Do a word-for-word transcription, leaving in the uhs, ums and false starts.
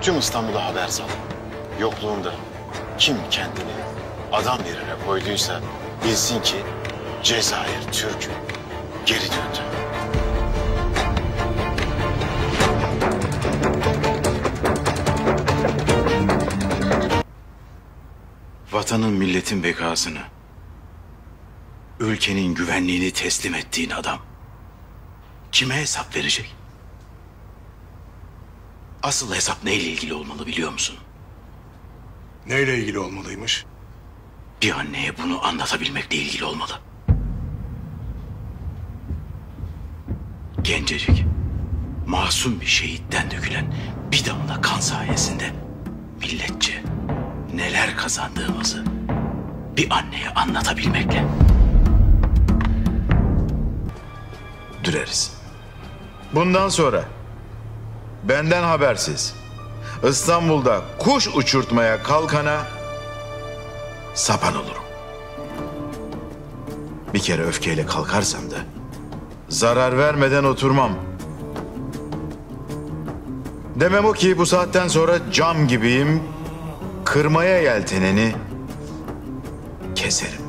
Tüm İstanbul'a haber sal. Yokluğunda kim kendini adam yerine koyduysa bilsin ki Cezayir Türk'ü geri döndü. Vatanın milletin bekasını, ülkenin güvenliğini teslim ettiğin adam kime hesap verecek? Asıl hesap neyle ilgili olmalı biliyor musun? Neyle ilgili olmalıymış? Bir anneye bunu anlatabilmekle ilgili olmalı. Gencecik, masum bir şehitten dökülen bir damla kan sayesinde milletçe neler kazandığımızı bir anneye anlatabilmekle. Düreriz. Bundan sonra benden habersiz İstanbul'da kuş uçurtmaya kalkana sapan olurum. Bir kere öfkeyle kalkarsam da zarar vermeden oturmam. Demem o ki bu saatten sonra cam gibiyim, kırmaya yelteneni keserim.